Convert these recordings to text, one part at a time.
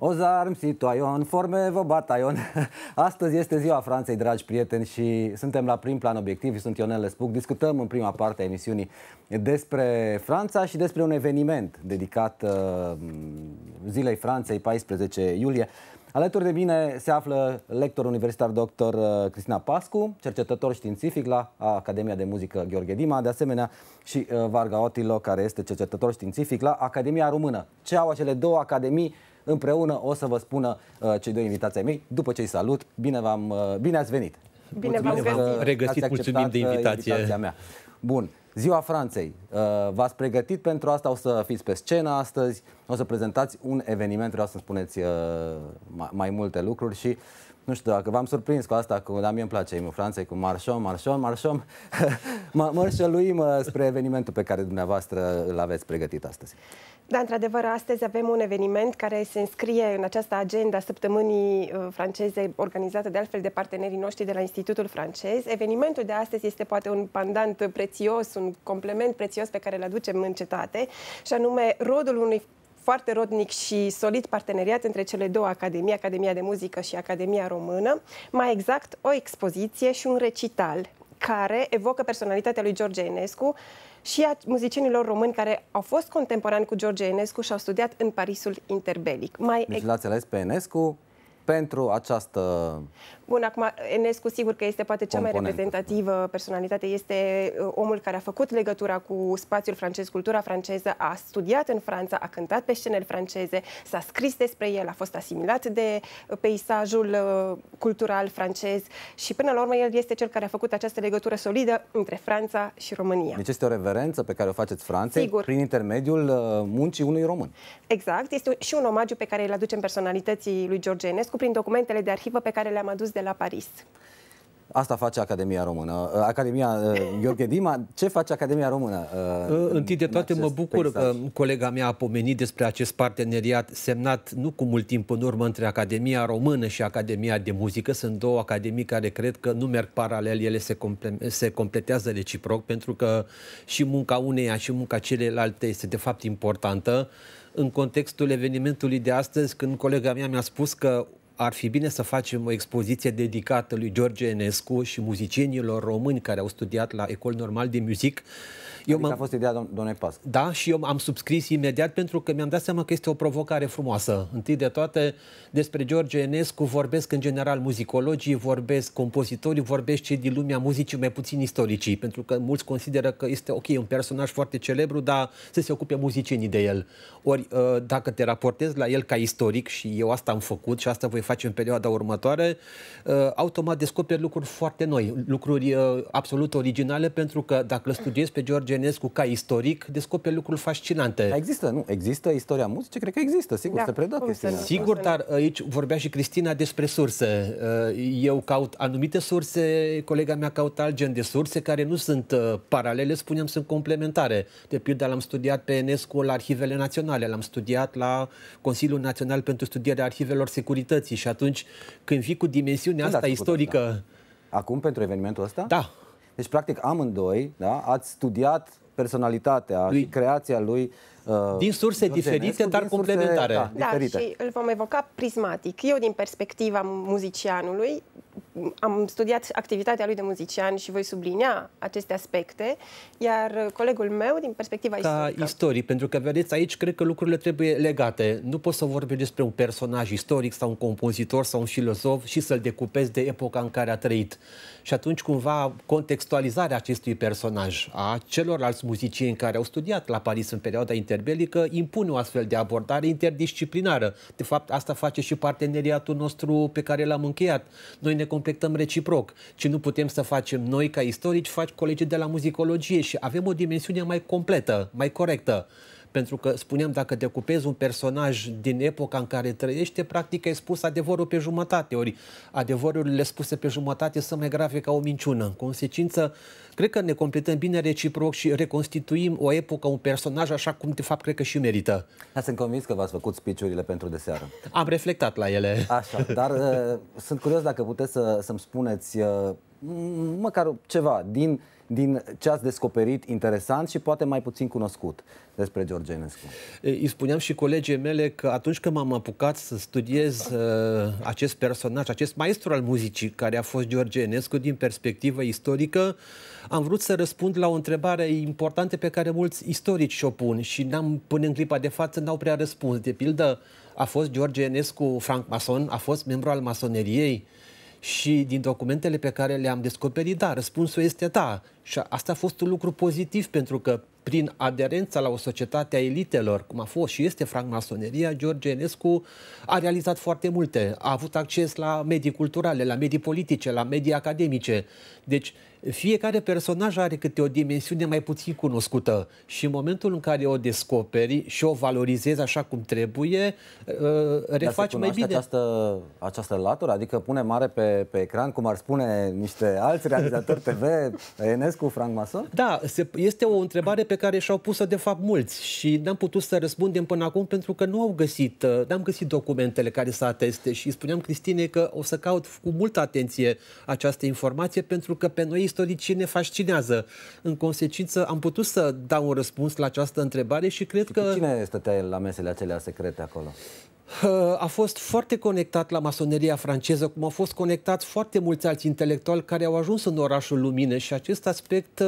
Aux armes, citoyen, formez-vos bataillon. Astăzi este ziua Franței, dragi prieteni, și suntem la prim plan obiectiv. Sunt Ionel Lespuc. Discutăm în prima parte a emisiunii despre Franța și despre un eveniment dedicat Zilei Franței, 14 iulie. Alături de mine se află lector universitar dr. Cristina Pascu, cercetător științific la Academia de Muzică Gheorghe Dima, de asemenea și Varga Otilo, care este cercetător științific la Academia Română. Ce au acele două academii împreună o să vă spună cei doi invitații ai mei. După ce îi salut, bine ați venit! Bine v-am regăsit, mulțumim de invitația mea. Bun, Ziua Franței. V-ați pregătit pentru asta? O să fiți pe scenă astăzi, o să prezentați un eveniment, vreau să-mi spuneți mai multe lucruri și nu știu dacă v-am surprins cu asta, dar mie îmi place imnul Franței, cu marșom. Mă șăluim spre evenimentul pe care dumneavoastră îl aveți pregătit astăzi. Da, într-adevăr, astăzi avem un eveniment care se înscrie în această agenda săptămânii franceze, organizată de altfel de partenerii noștri de la Institutul francez. Evenimentul de astăzi este poate un pandant prețios, un complement prețios pe care îl aducem în cetate, și anume rodul unui foarte rodnic și solid parteneriat între cele două academii, Academia de Muzică și Academia Română, mai exact o expoziție și un recital care evocă personalitatea lui George Enescu și a muzicienilor români care au fost contemporani cu George Enescu și au studiat în Parisul interbelic. Deci l-ați ales pe Enescu pentru această... Bun, acum, Enescu sigur că este poate cea mai reprezentativă personalitate. Este omul care a făcut legătura cu spațiul francez, cultura franceză, a studiat în Franța, a cântat pe scenele franceze, s-a scris despre el, a fost asimilat de peisajul cultural francez și până la urmă el este cel care a făcut această legătură solidă între Franța și România. Deci este o reverență pe care o faceți Franței, sigur, prin intermediul muncii unui român. Exact, este și un omagiu pe care îl aducem personalității lui George Enescu prin documentele de arhivă pe care le-am adus de la Paris. Asta face Academia Română. Academia Gheorghe Dima. Ce face Academia Română? Întâi de toate mă bucur că colega mea a pomenit despre acest parteneriat semnat nu cu mult timp în urmă între Academia Română și Academia de Muzică. Sunt două academii care cred că nu merg paralel, ele se completează reciproc, pentru că și munca uneia și munca celelalte este de fapt importantă. În contextul evenimentului de astăzi, când colega mea mi-a spus că ar fi bine să facem o expoziție dedicată lui George Enescu și muzicienilor români care au studiat la Ecole Normale de Musique. A fost ideea domnului Pascu. Da, și eu am subscris imediat pentru că mi-am dat seama că este o provocare frumoasă. Întâi de toate, despre George Enescu vorbesc în general muzicologii, vorbesc compozitorii, vorbesc cei din lumea muzicii, mai puțin istoricii, pentru că mulți consideră că este ok, un personaj foarte celebru, dar să se ocupe muzicienii de el. Ori, dacă te raportezi la el ca istoric, și eu asta am făcut și asta voi face în perioada următoare, automat descoperi lucruri foarte noi, lucruri absolut originale, pentru că dacă îl studiezi pe George Enescu ca istoric, descoperi lucruri fascinante. Dar există, nu? Există istoria muzicii? Cred că există, sigur, da, se predă chestia. Sigur, dar aici vorbea și Cristina despre surse. Eu caut anumite surse, colega mea caută alt gen de surse care nu sunt paralele, spunem, sunt complementare. De pildă, l-am studiat pe Enescu la Arhivele Naționale, l-am studiat la Consiliul Național pentru Studierea Arhivelor Securității și atunci când vii cu dimensiunea asta istorică... Acum, pentru evenimentul ăsta? Da. Deci, practic, amândoi, da, ați studiat personalitatea și creația lui din surse diferite, dar complementare. Da, și îl vom evoca prismatic. Eu, din perspectiva muzicianului, am studiat activitatea lui de muzician și voi sublinia aceste aspecte, iar colegul meu, din perspectiva istorică. Ca istoric, pentru că, vedeți, aici cred că lucrurile trebuie legate. Nu poți să vorbi despre un personaj istoric sau un compozitor sau un filozof și să-l decupezi de epoca în care a trăit. Și atunci, cumva, contextualizarea acestui personaj a celorlalți muzicieni care au studiat la Paris în perioada interbelică impune o astfel de abordare interdisciplinară. De fapt, asta face și parteneriatul nostru pe care l-am încheiat. Noi ne completăm reciproc. Ce nu putem să facem noi ca istorici, fac colegii de la muzicologie și avem o dimensiune mai completă, mai corectă. Pentru că, spuneam, dacă decupezi un personaj din epoca în care trăiește, practic ai spus adevărul pe jumătate, ori adevărurile spuse pe jumătate sunt mai grave ca o minciună. În consecință, cred că ne completăm bine reciproc și reconstituim o epocă, un personaj, așa cum de fapt cred că și merită. Sunt convins că v-ați făcut speech-urile pentru de seară. Am reflectat la ele. Așa, dar sunt curios dacă puteți să-mi spuneți măcar ceva din din ce ați descoperit interesant și poate mai puțin cunoscut despre George Enescu? Îi spuneam și colegii mele că atunci când m-am apucat să studiez acest personaj, acest maestru al muzicii care a fost George Enescu din perspectivă istorică, am vrut să răspund la o întrebare importantă pe care mulți istorici și-o pun și până în clipa de față n-au prea răspuns. De pildă, a fost George Enescu franc-mason, a fost membru al masoneriei? Și din documentele pe care le-am descoperit, da, răspunsul este da. Și asta a fost un lucru pozitiv, pentru că prin aderența la o societate a elitelor, cum a fost și este francmasoneria, George Enescu a realizat foarte multe. A avut acces la medii culturale, la medii politice, la medii academice. Deci fiecare personaj are câte o dimensiune mai puțin cunoscută și în momentul în care o descoperi și o valorizezi așa cum trebuie, refaci mai bine. Această latură? Adică pune mare pe ecran, cum ar spune niște alți realizatori TV, Enescu francmason? Da, este o întrebare pe care și-au pus-o de fapt mulți și n-am putut să răspundem până acum pentru că n-am găsit documentele care să ateste și spuneam Cristine că o să caut cu multă atenție această informație pentru că pe noi istoricii ne fascinează. În consecință am putut să dau un răspuns la această întrebare și cred că... Cine stătea la mesele acelea secrete acolo? A fost foarte conectat la masoneria franceză, cum au fost conectați foarte mulți alți intelectuali care au ajuns în orașul Lumină și acest aspect,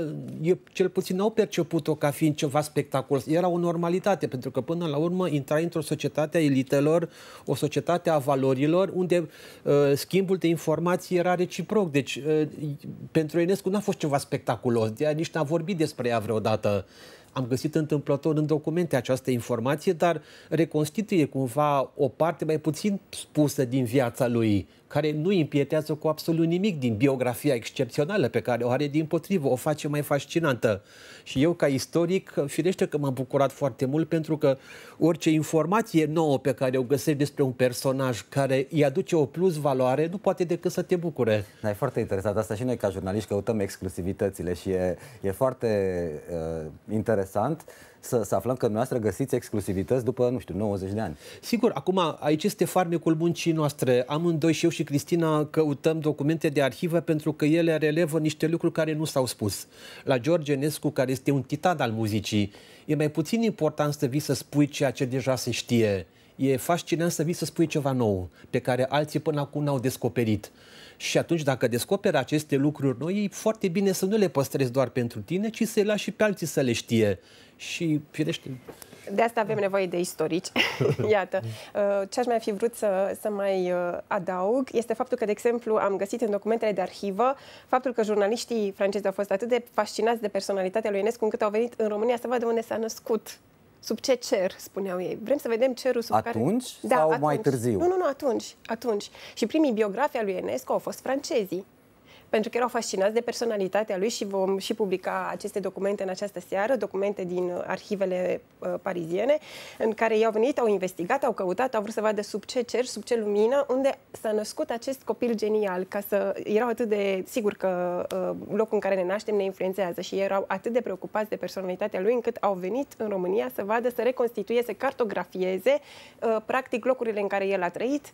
cel puțin n-au perceput-o ca fiind ceva spectaculos. Era o normalitate, pentru că până la urmă intrai într-o societate a elitelor, o societate a valorilor, unde schimbul de informații era reciproc. Deci, pentru Enescu n-a fost ceva spectaculos, de-aia nici n-a vorbit despre ea vreodată. Am găsit întâmplător în documente această informație, dar reconstituie cumva o parte mai puțin spusă din viața lui, care nu impietează cu absolut nimic din biografia excepțională pe care o are, dimpotrivă, o face mai fascinantă. Și eu, ca istoric, firește că m-am bucurat foarte mult, pentru că orice informație nouă pe care o găsești despre un personaj care îi aduce o plus valoare, nu poate decât să te bucure. Da, e foarte interesant asta și noi ca jurnaliști căutăm exclusivitățile și e foarte interesant să aflăm că dumneavoastră găsiți exclusivități după, nu știu, 90 de ani. Sigur, acum aici este farmecul muncii noastre. Amândoi, și eu și Cristina, căutăm documente de arhivă pentru că ele relevă niște lucruri care nu s-au spus. La George Enescu, care este un titan al muzicii, e mai puțin important să vii să spui ceea ce deja se știe. E fascinant să vii să spui ceva nou, pe care alții până acum n-au descoperit. Și atunci, dacă descoperi aceste lucruri noi, e foarte bine să nu le păstrezi doar pentru tine, ci să-i lași și pe alții să le știe. Și, firește... De asta avem nevoie de istorici. Iată, ce aș mai fi vrut să mai adaug este faptul că, de exemplu, am găsit în documentele de arhivă faptul că jurnaliștii francezi au fost atât de fascinați de personalitatea lui Enescu încât au venit în România să vadă unde s-a născut. Sub ce cer, spuneau ei. Vrem să vedem cerul sub care... Atunci sau atunci. Mai târziu? Nu, atunci. Și primii biografi ai lui Enescu au fost francezii, pentru că erau fascinați de personalitatea lui și vom și publica aceste documente în această seară, documente din arhivele pariziene, în care ei au venit, au investigat, au căutat, au vrut să vadă sub ce cer, sub ce lumină, unde s-a născut acest copil genial, erau atât de... Sigur că locul în care ne naștem ne influențează și erau atât de preocupați de personalitatea lui, încât au venit în România să vadă, să reconstituie, să cartografieze, practic, locurile în care el a trăit,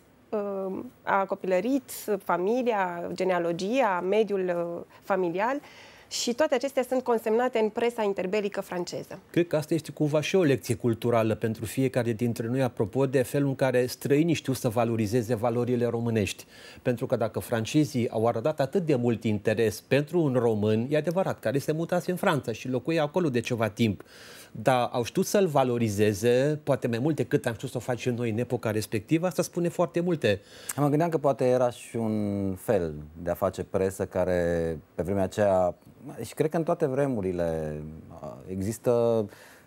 a copilărit, familia, genealogia, mediul familial și toate acestea sunt consemnate în presa interbelică franceză. Cred că asta este cumva și o lecție culturală pentru fiecare dintre noi, apropo de felul în care străinii știu să valorizeze valorile românești. Pentru că dacă francezii au arătat atât de mult interes pentru un român, e adevărat, care se mutase în Franța și locuia acolo de ceva timp, dar au știut să-l valorizeze, poate mai mult decât am știut să o facem noi în epoca respectivă, asta spune foarte multe. Mă gândeam că poate era și un fel de a face presă care pe vremea aceea, și cred că în toate vremurile există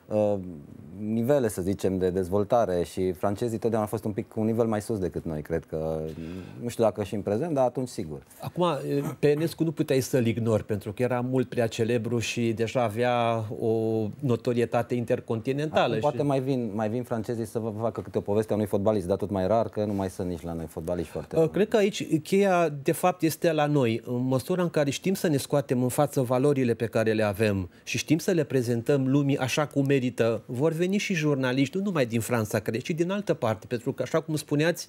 nivele, să zicem, de dezvoltare și francezii totdeauna au fost un pic un nivel mai sus decât noi, cred că, nu știu dacă și în prezent, dar atunci sigur. Acum, pe Enescu nu puteai să-l ignori, pentru că era mult prea celebru și deja avea o notorietate intercontinentală. Acum, poate mai vin francezii să vă facă câte o poveste a unui fotbalist, dar tot mai rar, că nu mai sunt nici la noi fotbaliști foarte Cred că aici cheia, de fapt, este la noi. În măsura în care știm să ne scoatem în față valorile pe care le avem și știm să le prezentăm lumii așa cum merită, vor veni venit și jurnaliști, nu numai din Franța, cred, ci din altă parte, pentru că, așa cum spuneați,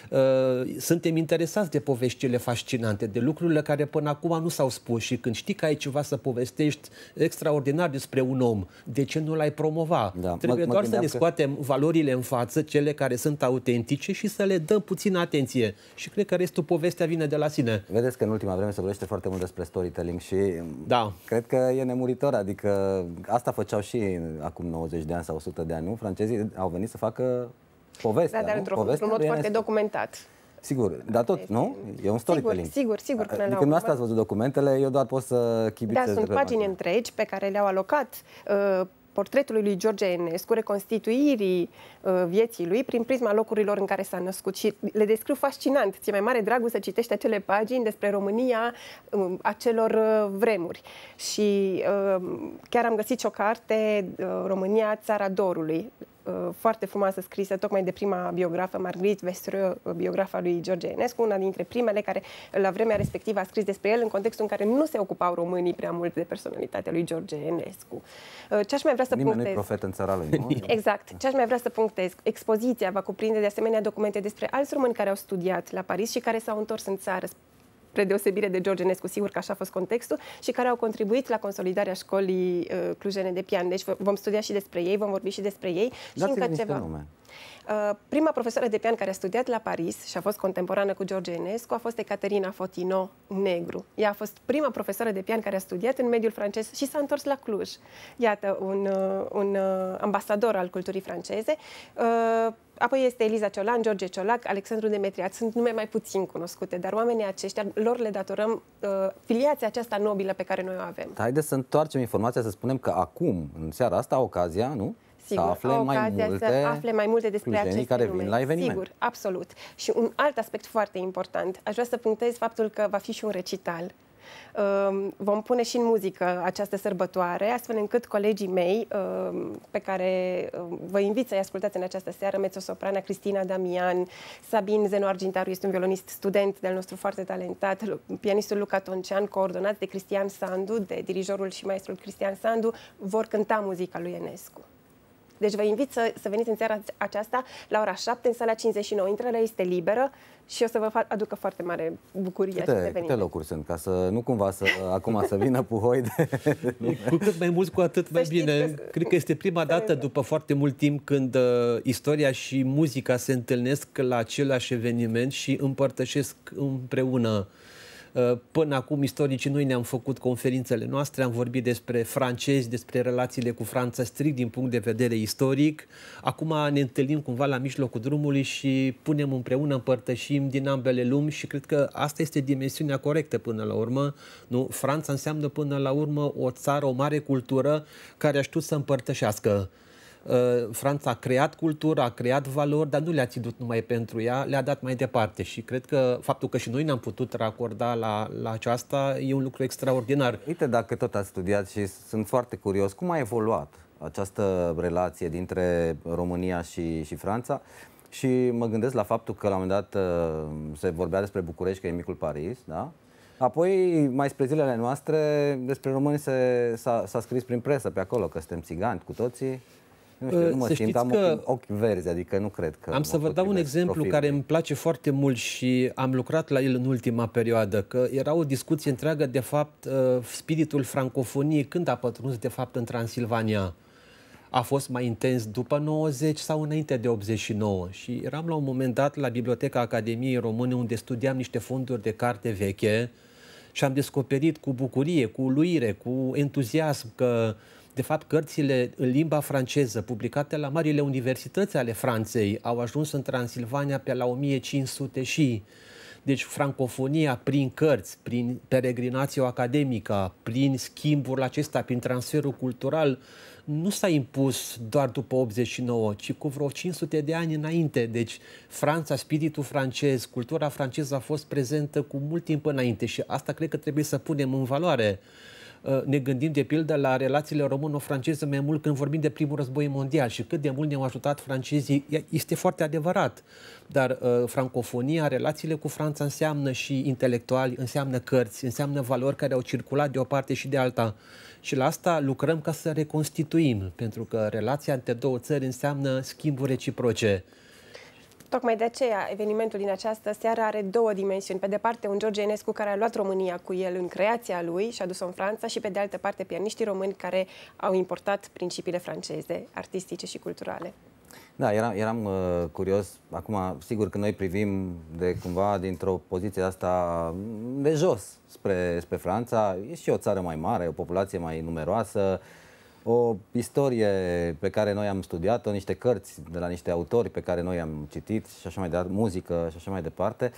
suntem interesați de poveștile fascinante, de lucrurile care până acum nu s-au spus și când știi că ai ceva să povestești extraordinar despre un om, de ce nu l-ai promova? Da. Trebuie doar să ne scoatem valorile în față, cele care sunt autentice și să le dăm puțină atenție. Și cred că restul povestea vine de la sine. Vedeți că în ultima vreme se vorbește foarte mult despre storytelling și da, cred că e nemuritor, adică asta făceau și acum 90 de ani sau 100 de ani, nu? Francezii au venit să facă povestea, dar într-un mod foarte documentat. Sigur, dar tot, nu? E un storytelling. Sigur. Adică dumneavoastră ați văzut documentele, eu doar pot să chibițez. Da, sunt pagini întregi pe care le-au alocat portretului lui George Enescu, reconstituirii vieții lui prin prisma locurilor în care s-a născut și le descriu fascinant. Ți-e mai mare dragul să citești acele pagini despre România acelor vremuri. Și chiar am găsit și o carte, România, Țara Dorului, foarte frumoasă, scrisă tocmai de prima biografă, Marguerite Vestreux, biografa lui George Enescu, una dintre primele care la vremea respectivă a scris despre el în contextul în care nu se ocupau românii prea mult de personalitatea lui George Enescu. Ce aș mai vrea să Nimeni punctez? nu-i profet în țara lui, nu? Exact. Ce aș mai vrea să punctez? Expoziția va cuprinde de asemenea documente despre alți români care au studiat la Paris și care s-au întors în țară, spre deosebire de George Enescu, sigur că așa a fost contextul, și care au contribuit la consolidarea școlii clujene de pian. Deci vom studia și despre ei, vom vorbi și despre ei. Și încă ceva. Nume. Prima profesoară de pian care a studiat la Paris și a fost contemporană cu George Enescu a fost Ecaterina Fotino Negru. Ea a fost prima profesoară de pian care a studiat în mediul francez și s-a întors la Cluj. Iată, un ambasador al culturii franceze. Apoi este Eliza Ciolan, George Ciolac, Alexandru Demetriat. Sunt nume mai puțin cunoscute, dar oamenii aceștia, lor le datorăm filiația aceasta nobilă pe care noi o avem. Haideți să întoarcem informația, să spunem că acum, în seara asta, ocazia, nu? Sigur, să afle mai multe despre aceste care nume. vin la eveniment. Sigur, absolut. Și un alt aspect foarte important, aș vrea să punctez faptul că va fi și un recital. Vom pune și în muzică această sărbătoare, astfel încât colegii mei, pe care vă invit să-i ascultați în această seară, mezzosoprana Cristina Damian, Sabin Zeno Argintaru este un violonist student de-al nostru foarte talentat, pianistul Luca Toncean, coordonat de Cristian Sandu, de dirijorul și maestrul Cristian Sandu, vor cânta muzica lui Enescu. Deci vă invit să veniți în seara aceasta la ora 7 în sala 59. Intrarea este liberă și o să vă aducă foarte mare bucurie. Câte locuri sunt? Ca să nu cumva acum să vină puhoi de... Cu cât mai mulți, cu atât mai bine. Cred că este prima dată după foarte mult timp când istoria și muzica se întâlnesc la același eveniment și împărtășesc împreună. Până acum, istoricii, noi ne-am făcut conferințele noastre, am vorbit despre francezi, despre relațiile cu Franța strict din punct de vedere istoric. Acum ne întâlnim cumva la mijlocul drumului și punem împreună, împărtășim din ambele lumi și cred că asta este dimensiunea corectă până la urmă. Nu? Franța înseamnă până la urmă o țară, o mare cultură care a știut să împărtășească. Franța a creat cultură, a creat valori, dar nu le-a ținut numai pentru ea, le-a dat mai departe și cred că faptul că și noi ne-am putut racorda la aceasta e un lucru extraordinar. Uite, dacă tot ați studiat și sunt foarte curios, cum a evoluat această relație dintre România și Franța? Și mă gândesc la faptul că la un moment dat se vorbea despre București, că e micul Paris, da? Apoi, mai spre zilele noastre, despre români s-a scris prin presă pe acolo, că suntem țigani cu toții. Nu știu, nu mă simt, am ochi verzi, adică nu cred că... Am să vă dau un exemplu care îmi place foarte mult și am lucrat la el în ultima perioadă, că era o discuție întreagă, de fapt, spiritul francofoniei, când a pătruns, de fapt, în Transilvania. A fost mai intens după 90 sau înainte de 89 și eram la un moment dat la Biblioteca Academiei Române unde studiam niște fonduri de carte veche și am descoperit cu bucurie, cu uluire, cu entuziasm că de fapt, cărțile în limba franceză, publicate la marile universități ale Franței, au ajuns în Transilvania pe la 1500 și... Deci, francofonia prin cărți, prin peregrinația academică, prin schimbul acesta, prin transferul cultural, nu s-a impus doar după 89, ci cu vreo 500 de ani înainte. Deci, Franța, spiritul francez, cultura franceză a fost prezentă cu mult timp înainte și asta cred că trebuie să punem în valoare. ne gândim de pildă la relațiile româno-franceze mai mult când vorbim de primul război mondial și cât de mult ne-au ajutat francezii, este foarte adevărat. Dar francofonia, relațiile cu Franța înseamnă și intelectuali, înseamnă cărți, înseamnă valori care au circulat de o parte și de alta. Și la asta lucrăm ca să reconstituim, pentru că relația între două țări înseamnă schimburi reciproce. Tocmai de aceea, evenimentul din această seară are două dimensiuni. Pe de parte, un George Enescu care a luat România cu el în creația lui și a dus-o în Franța și pe de altă parte, pianiștii români care au importat principiile franceze, artistice și culturale. Da, eram curios. Acum, sigur că noi privim de cumva dintr-o poziție asta de jos spre Franța. E și o țară mai mare, o populație mai numeroasă, o istorie pe care noi am studiat-o, niște cărți de la niște autori pe care noi am citit și așa mai departe, muzică și așa mai departe.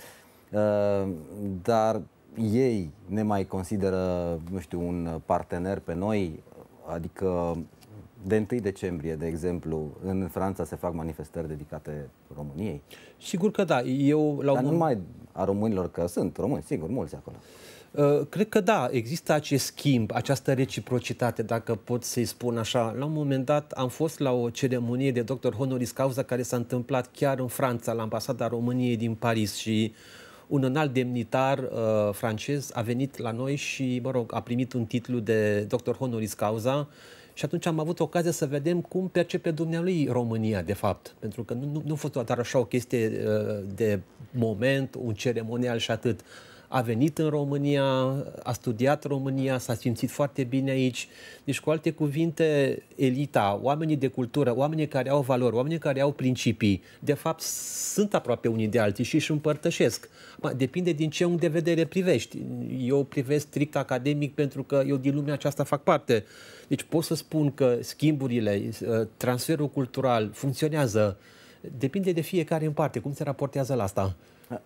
Dar ei ne mai consideră, nu știu, un partener pe noi, adică de 1 decembrie, de exemplu, în Franța se fac manifestări dedicate României. Sigur că da. Dar nu numai a românilor, că sunt români, sigur, mulți acolo. Cred că da, există acest schimb, această reciprocitate, dacă pot să-i spun așa. La un moment dat am fost la o ceremonie de doctor honoris causa care s-a întâmplat chiar în Franța, la Ambasada României din Paris și un înalt demnitar francez a venit la noi și, mă rog, a primit un titlu de doctor honoris causa. Și atunci am avut ocazia să vedem cum percepe dumnealui România, de fapt. Pentru că nu a fost doar așa o chestie de moment, un ceremonial și atât. A venit în România, a studiat România, s-a simțit foarte bine aici. Deci, cu alte cuvinte, elita, oamenii de cultură, oamenii care au valori, oamenii care au principii, de fapt, sunt aproape unii de alții și își împărtășesc. Depinde din ce punct de vedere privești. Eu privesc strict academic pentru că eu din lumea aceasta fac parte. Deci pot să spun că schimburile, transferul cultural funcționează. Depinde de fiecare în parte. Cum se raportează la asta?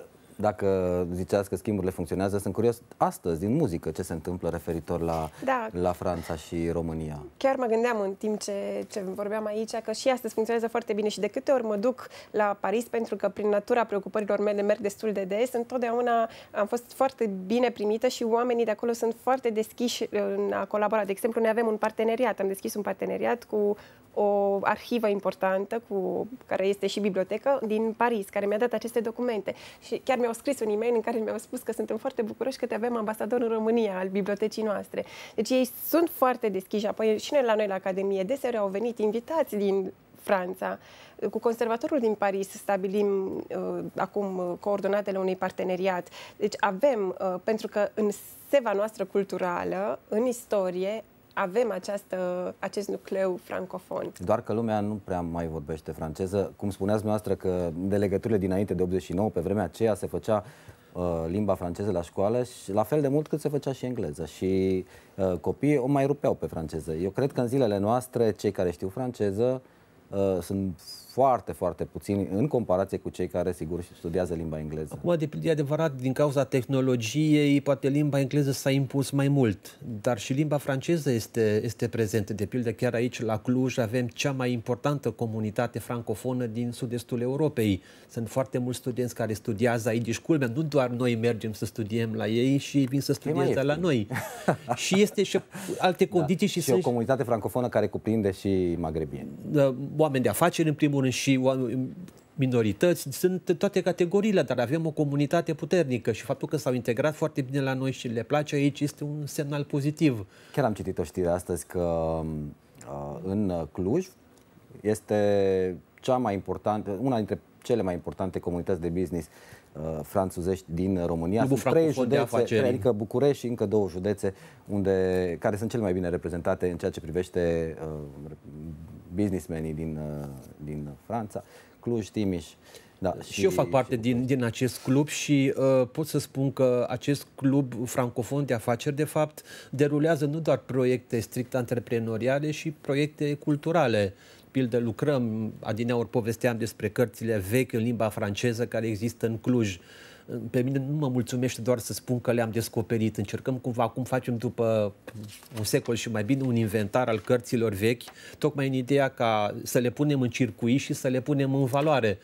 Dacă ziceați că schimburile funcționează, sunt curios astăzi, din muzică, ce se întâmplă referitor la Franța și România. Chiar mă gândeam în timp ce vorbeam aici că și astăzi funcționează foarte bine și de câte ori mă duc la Paris, pentru că prin natura preocupărilor mele merg destul de des, întotdeauna am fost foarte bine primită și oamenii de acolo sunt foarte deschiși în a colabora. De exemplu, noi avem un parteneriat, am deschis un parteneriat cu o arhivă importantă, care este și bibliotecă, din Paris, care mi-a dat aceste documente. Și chiar mi-au scris un e-mail în care mi-au spus că suntem foarte bucuroși că te avem ambasador în România al bibliotecii noastre. Deci ei sunt foarte deschiși. Apoi și noi la Academie deseori au venit invitați din Franța. Cu conservatorul din Paris stabilim acum coordonatele unui parteneriat. Deci avem, pentru că în seva noastră culturală, în istorie, avem acest nucleu francofon. Doar că lumea nu prea mai vorbește franceză. Cum spuneați noastră că de legăturile dinainte de 89, pe vremea aceea se făcea limba franceză la școală și la fel de mult cât se făcea și engleză. Și copiii o mai rupeau pe franceză. Eu cred că în zilele noastre cei care știu franceză sunt foarte, foarte puțini în comparație cu cei care, sigur, studiază limba engleză. Acum, e adevărat, din cauza tehnologiei, poate limba engleză s-a impus mai mult, dar și limba franceză este prezentă. De pildă, chiar aici, la Cluj, avem cea mai importantă comunitate francofonă din sud-estul Europei. Sunt foarte mulți studenți care studiază aici, deci culmea, nu doar noi mergem să studiem la ei și vin să studieze la noi. Și este și alte condiții. Da. Și o comunitate francofonă care cuprinde și magrebieni. Oameni de afaceri, în primul rând, și minorități, sunt toate categoriile, dar avem o comunitate puternică și faptul că s-au integrat foarte bine la noi și le place aici este un semnal pozitiv. Chiar am citit o știre astăzi că în Cluj este cea mai importantă, una dintre cele mai importante comunități de business franțuzești din România. Clubul sunt 3 județe, adică București și încă 2 județe care sunt cele mai bine reprezentate în ceea ce privește businessmenii din Franța, Cluj, Timiș. Da, și eu fac parte din acest club și pot să spun că acest club francofon de afaceri, de fapt, derulează nu doar proiecte strict antreprenoriale, și proiecte culturale. Pildă, lucrăm, adineauri povesteam despre cărțile vechi în limba franceză care există în Cluj. Pe mine nu mă mulțumește doar să spun că le-am descoperit. Încercăm cumva, cum facem după un secol și mai bine, un inventar al cărților vechi, tocmai în ideea ca să le punem în circuit și să le punem în valoare.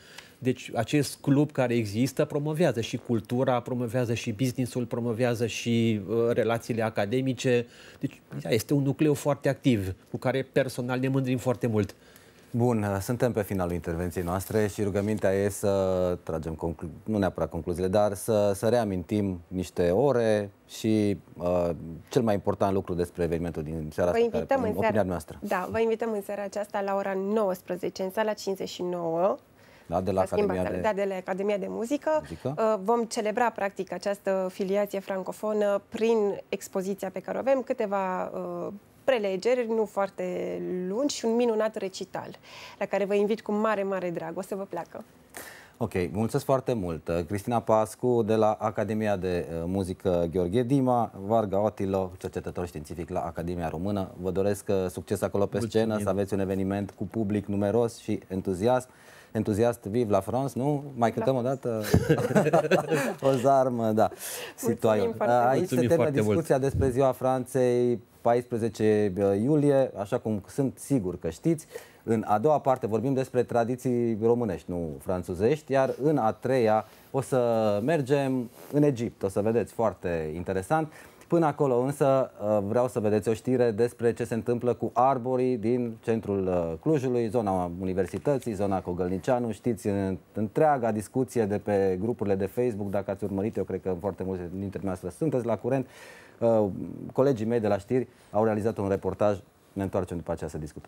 Deci acest club care există promovează și cultura, promovează și business-ul, promovează și relațiile academice. Deci este un nucleu foarte activ, cu care personal ne mândrim foarte mult. Bun, suntem pe finalul intervenției noastre și rugămintea e să tragem, nu neapărat concluziile, dar să reamintim niște ore și cel mai important lucru despre evenimentul din seara asta, în opinia noastră. Da, vă invităm în seara aceasta la ora 19 în sala 59. Da, de la Academia de Muzică. Vom celebra, practic, această filiație francofonă prin expoziția pe care o avem, câteva prelegeri, nu foarte lungi, și un minunat recital, la care vă invit cu mare, mare drag. O să vă placă. Ok, mulțumesc foarte mult. Cristina Pascu, de la Academia de Muzică Gheorghe Dima, Varga Otilo, cercetător științific la Academia Română. Vă doresc succes acolo pe scenă, să aveți un eveniment cu public numeros și entuziast, vive la France, nu? Mai cântăm o dată? O armă, da. Aici se termină discuția despre Ziua Franței, 14 iulie, așa cum sunt sigur că știți. În a doua parte vorbim despre tradiții românești, nu franțuzești, iar în a treia o să mergem în Egipt. O să vedeți, foarte interesant. Până acolo însă vreau să vedeți o știre despre ce se întâmplă cu arborii din centrul Clujului, zona Universității, zona Cogălnicianu. Știți întreaga discuție de pe grupurile de Facebook, dacă ați urmărit, eu cred că foarte mulți dintre noastre sunteți la curent. Colegii mei de la știri au realizat un reportaj, ne întoarcem după aceea să discutăm.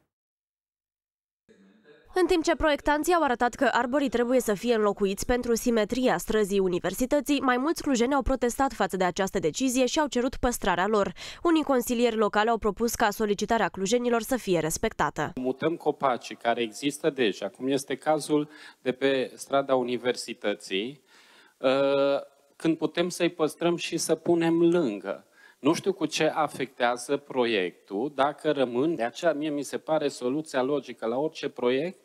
În timp ce proiectanții au arătat că arborii trebuie să fie înlocuiți pentru simetria străzii Universității, mai mulți clujeni au protestat față de această decizie și au cerut păstrarea lor. Unii consilieri locali au propus ca solicitarea clujenilor să fie respectată. Mutăm copacii care există deja, cum este cazul de pe strada Universității, când putem să-i păstrăm și să punem lângă. Nu știu cu ce afectează proiectul dacă rămân. De aceea mie mi se pare soluția logică la orice proiect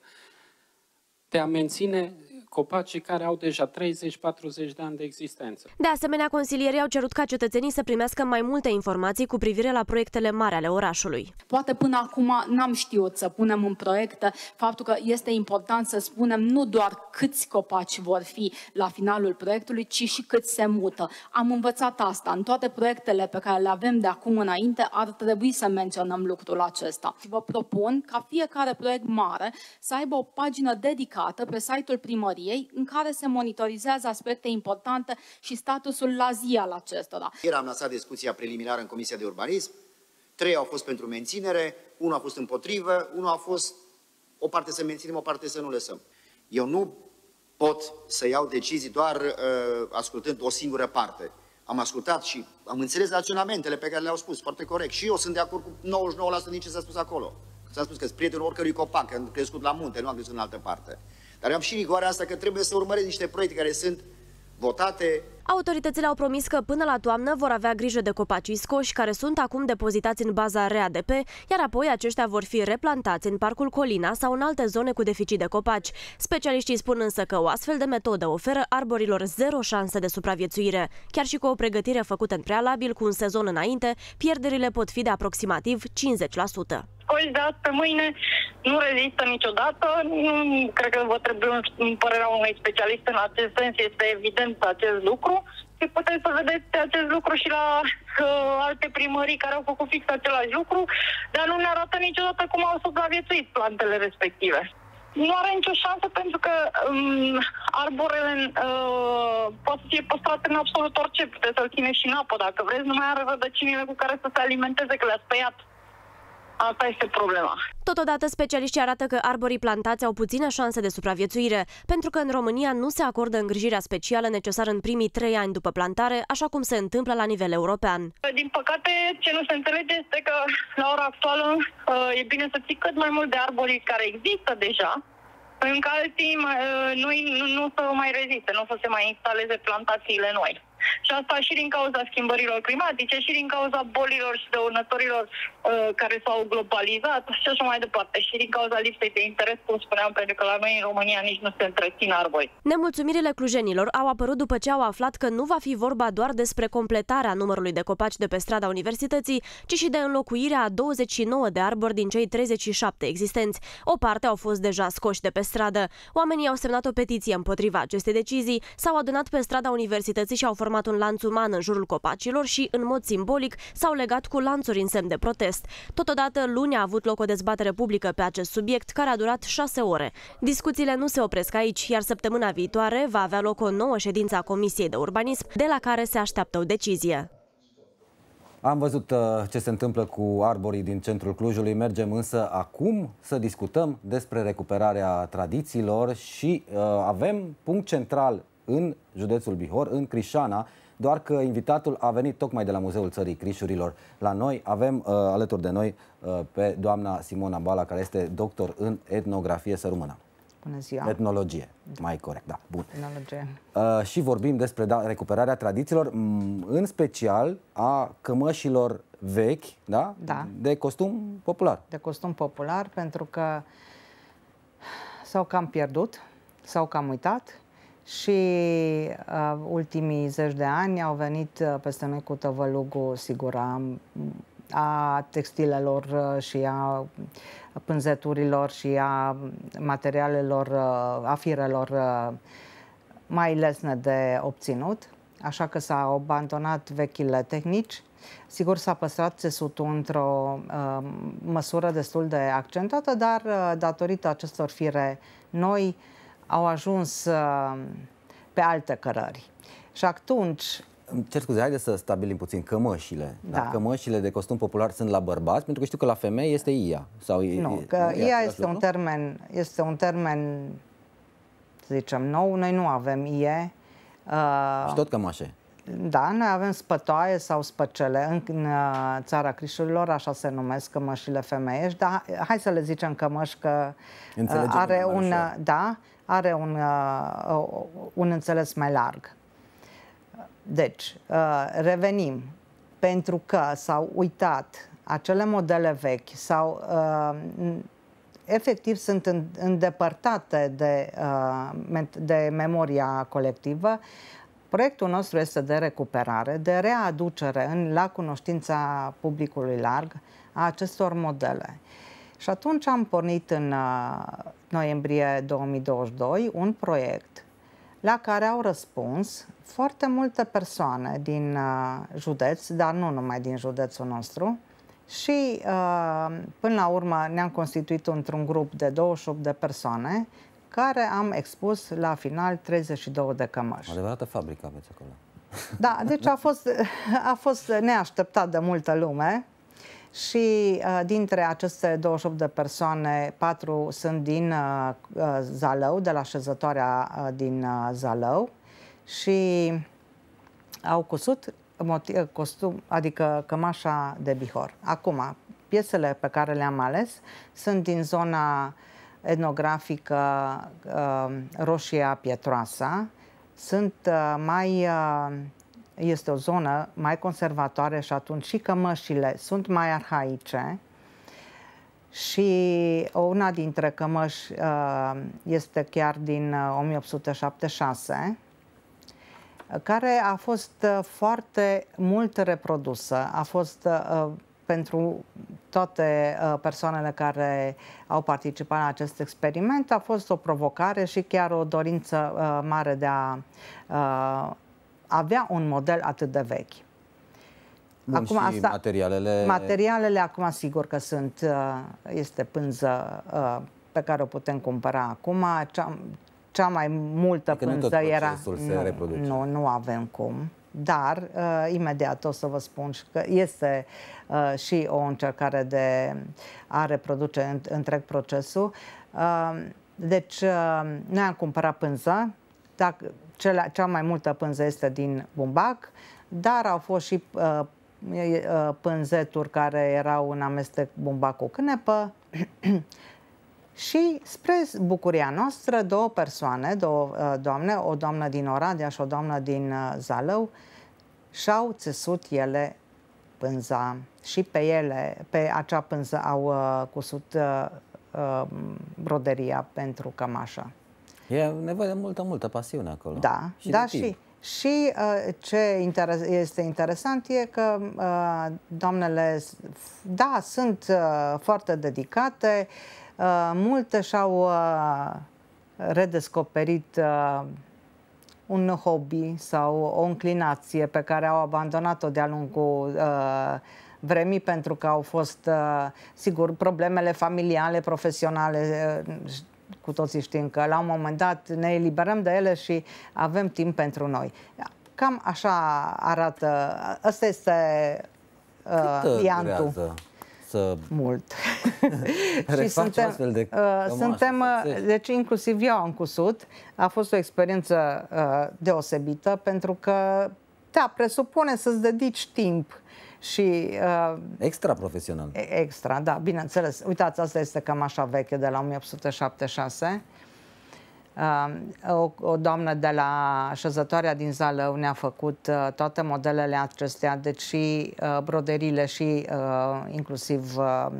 de a menține copacii care au deja 30-40 de ani de existență. De asemenea, consilierii au cerut ca cetățenii să primească mai multe informații cu privire la proiectele mari ale orașului. Poate până acum n-am știut să punem în proiecte faptul că este important să spunem nu doar câți copaci vor fi la finalul proiectului, ci și cât se mută. Am învățat asta. În toate proiectele pe care le avem de acum înainte ar trebui să menționăm lucrul acesta. Vă propun ca fiecare proiect mare să aibă o pagină dedicată pe site-ul primăriei în care se monitorizează aspecte importante și statusul la zi al acestora. Ieri am lansat discuția preliminară în Comisia de Urbanism, 3 au fost pentru menținere, 1 a fost împotrivă, 1 a fost o parte să menținem, o parte să nu lăsăm. Eu nu pot să iau decizii doar ascultând o singură parte. Am ascultat și am înțeles raționamentele pe care le-au spus, foarte corect. Și eu sunt de acord cu 99% din ce s-a spus acolo. S-a spus că sunt prietenul oricărui copac, că am crescut la munte, nu am crescut în altă parte. Dar am și rigoarea asta că trebuie să urmăresc niște proiecte care sunt votate. Autoritățile au promis că până la toamnă vor avea grijă de copacii scoși, care sunt acum depozitați în baza RADP, iar apoi aceștia vor fi replantați în Parcul Colina sau în alte zone cu deficit de copaci. Specialiștii spun însă că o astfel de metodă oferă arborilor 0 șanse de supraviețuire. Chiar și cu o pregătire făcută în prealabil, cu un sezon înainte, pierderile pot fi de aproximativ 50%. Scoși de azi pe mâine nu rezistă niciodată. Nu cred că vă trebuie părerea unui specialist în acest sens. Este evident acest lucru. Și puteți să vedeți acest lucru și la alte primării care au făcut fix același lucru, dar nu ne arată niciodată cum au supraviețuit plantele respective. Nu are nicio șansă pentru că arborele pot să fie păstrat în absolut orice. Puteți să-l țineți și în apă dacă vreți, nu mai are rădăcinile cu care să se alimenteze, că le-ați tăiat. Asta este problema. Totodată, specialiștii arată că arborii plantați au puține șanse de supraviețuire, pentru că în România nu se acordă îngrijirea specială necesară în primii 3 ani după plantare, așa cum se întâmplă la nivel european. Din păcate, ce nu se înțelege este că, la ora actuală, e bine să ții cât mai mult de arborii care există deja, în care nu să mai reziste, nu să se mai instaleze plantațiile noi. Și asta și din cauza schimbărilor climatice, și din cauza bolilor și dăunătorilor care s-au globalizat și așa mai departe. Și din cauza lipsei de interes, cum spuneam, pentru că la noi în România nici nu se întrețin arbori. Nemulțumirile clujenilor au apărut după ce au aflat că nu va fi vorba doar despre completarea numărului de copaci de pe strada Universității, ci și de înlocuirea a 29 de arbori din cei 37 existenți. O parte au fost deja scoși de pe stradă. Oamenii au semnat o petiție împotriva acestei decizii, s-au adunat pe strada Universității și au format un lanț uman în jurul copacilor și, în mod simbolic, s-au legat cu lanțuri în semn de protest. Totodată, luni a avut loc o dezbatere publică pe acest subiect, care a durat 6 ore. Discuțiile nu se opresc aici, iar săptămâna viitoare va avea loc o nouă ședință a Comisiei de Urbanism, de la care se așteaptă o decizie. Am văzut ce se întâmplă cu arborii din centrul Clujului. Mergem însă acum să discutăm despre recuperarea tradițiilor și avem punct central în județul Bihor, în Crișana, doar că invitatul a venit tocmai de la Muzeul Țării Crișurilor la noi. Avem alături de noi pe doamna Simona Bala, care este doctor în etnografie sărumână. Bună ziua! Etnologie, mai corect, da, bun. Etnologie. Și vorbim despre recuperarea tradițiilor, în special a cămășilor vechi, da? Da. De costum popular. De costum popular, pentru că s-au cam pierdut, s-au cam uitat și ultimii 10 de ani au venit peste noi cu tăvălugul, sigur, a textilelor și a pânzeturilor și a materialelor, a firelor mai lesne de obținut, așa că s-au abandonat vechile tehnici. Sigur, s-a păstrat țesutul într-o măsură destul de accentată, dar datorită acestor fire noi au ajuns pe alte cărări. Și atunci... Îmi cer scuze, haideți să stabilim puțin cămășile. Da. Cămășile de costum popular sunt la bărbați, pentru că știu că la femei este ia. Sau nu, că ia este un termen, să zicem, nou. Noi nu avem ie. Și tot cămășe. Da, noi avem spătoaie sau spăcele. În țara Crișurilor așa se numesc cămășile femeiești, dar hai să le zicem cămăși, că are are un înțeles mai larg. Deci, revenim, pentru că s-au uitat acele modele vechi sau efectiv sunt îndepărtate de memoria colectivă. Proiectul nostru este de recuperare, de readucere la cunoștința publicului larg a acestor modele. Și atunci am pornit în noiembrie 2022 un proiect la care au răspuns foarte multe persoane din județ, dar nu numai din județul nostru. Și până la urmă ne-am constituit într-un grup de 28 de persoane care am expus la final 32 de cămăși. Adevărată fabrică aveți acolo. Da, deci a fost neașteptat de multă lume. Și dintre aceste 28 de persoane, 4 sunt din Zalău, de la șezătoarea din Zalău, și au cusut costum, adică cămașa de Bihor. Acum, piesele pe care le-am ales sunt din zona etnografică Roșia Pietroasa. Este o zonă mai conservatoare și atunci și cămășile sunt mai arhaice. Și una dintre cămăși este chiar din 1876, care a fost foarte mult reprodusă. A fost pentru toate persoanele care au participat la acest experiment, a fost o provocare și chiar o dorință mare de a avea un model atât de vechi. Bun, acum, și materialele acum sigur că este pânză pe care o putem cumpăra acum. Cea mai multă pânză era... Nu avem cum. Dar imediat o să vă spun că este și o încercare de a reproduce întreg procesul. Deci noi am cumpărat pânză. Cea mai multă pânză este din bumbac, dar au fost și pânzeturi care erau un amestec bumbac cu cânepă. Și spre bucuria noastră, două persoane, două doamne, o doamnă din Oradea și o doamnă din Zalău, și-au țesut ele pânza și pe acea pânză au cusut broderia pentru cămașă. E nevoie de multă pasiune acolo. Da, și ce este interesant e că doamnele, da, sunt foarte dedicate, multe și-au redescoperit un hobby sau o înclinație pe care au abandonat-o de-a lungul vremii, pentru că au fost, sigur, problemele familiale, profesionale. Cu toții știm că la un moment dat ne eliberăm de ele și avem timp pentru noi. Cam așa arată. Ăsta este Iantu. Mult. Și suntem deci inclusiv eu am cusut. A fost o experiență deosebită, pentru că presupune să-ți dedici timp. Și, extra profesional. Extra, da, bineînțeles. Uitați, asta este cămașa veche de la 1876. O doamnă de la șezătoarea din Zalău ne-a făcut toate modelele acestea, deci și broderiile și inclusiv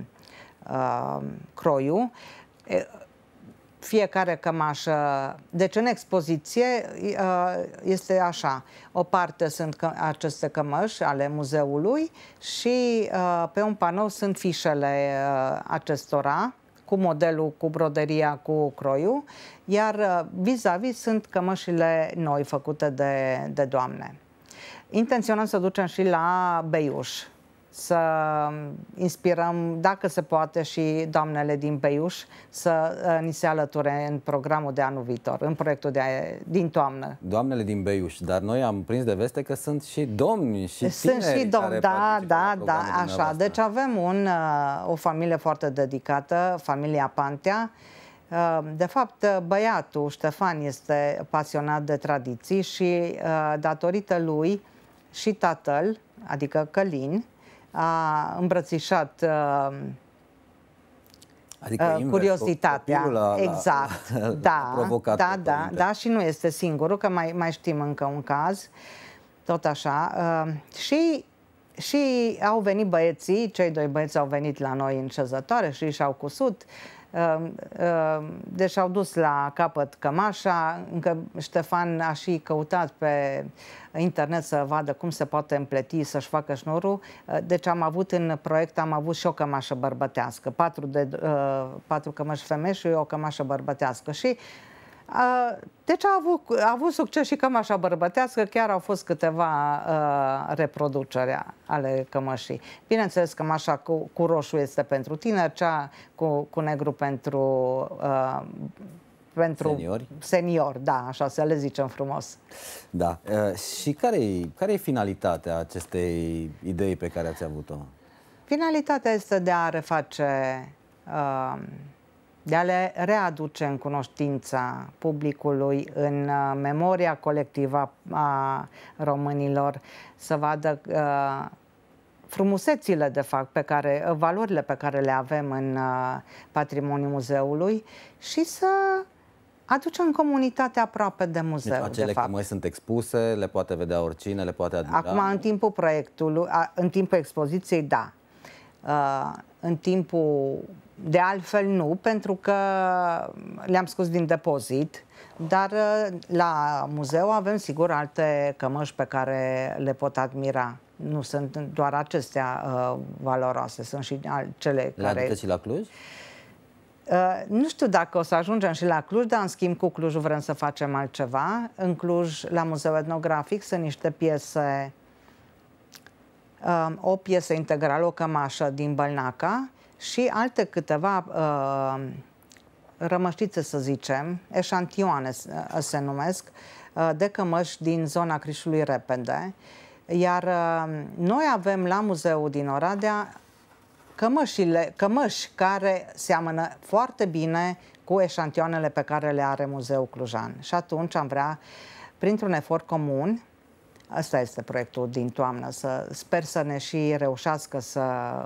croiul. Fiecare cămașă, deci în expoziție este așa, o parte sunt aceste cămăși ale muzeului și pe un panou sunt fișele acestora, cu modelul, cu broderia, cu croiul, iar vis-a-vis sunt cămășile noi făcute de doamne. Intenționăm să ducem și la Beiuș, să inspirăm, dacă se poate, și doamnele din Beiuș să ni se alăture în programul de anul viitor, în proiectul din toamnă. Doamnele din Beiuș, dar noi am prins de veste că sunt și domni și tineri. Sunt și domni, da, așa. Deci avem o familie foarte dedicată, familia Pantea. De fapt, băiatul Ștefan este pasionat de tradiții și datorită lui și tatăl, adică Călin, a îmbrățișat curiozitatea. Exact. Da, și nu este singurul, că mai știm încă un caz, tot așa. Și au venit băieții, cei doi băieți au venit la noi în șezătoare și și-au cusut. Deci au dus la capăt cămașa. Încă Ștefan a și căutat pe internet să vadă cum se poate împleti, să-și facă șnurul. Deci am avut în proiect, am avut și o cămașă bărbătească, 4 cămăși femei și o cămașă bărbătească. Și deci a avut succes și cămașa bărbătească, chiar au fost câteva reproduceri ale cămășii. Bineînțeles, cămașa cu roșu este pentru tineri, cea cu negru pentru seniori, da, așa să le zicem frumos. Da. Și care e finalitatea acestei idei pe care ați avut-o? Finalitatea este de a reface, de a le readuce în cunoștința publicului, în memoria colectivă a românilor, să vadă frumusețile, de fapt, valorile pe care le avem în patrimoniul muzeului și să aducem comunitatea aproape de muzeu. Deci, acele cămăși sunt expuse, le poate vedea oricine, le poate admira. Acum, în timpul proiectului, în timpul expoziției, da. În timpul, de altfel, nu, pentru că le-am scos din depozit, dar la muzeu avem, sigur, alte cămăși pe care le pot admira. Nu sunt doar acestea valoroase, sunt și cele care... Le aduceți și la Cluj? Nu știu dacă o să ajungem și la Cluj, dar în schimb cu Clujul vrem să facem altceva. În Cluj, la Muzeul Etnografic, sunt niște piese, o piesă integrală, o cămașă din Bălnaca și alte câteva rămășițe, să zicem, eșantioane se numesc, de cămăși din zona Crișului Repede. Iar noi avem la muzeul din Oradea cămăși care seamănă foarte bine cu eșantioanele pe care le are Muzeul Clujan. Și atunci am vrea, printr-un efort comun, ăsta este proiectul din toamnă, sper să ne și reușească să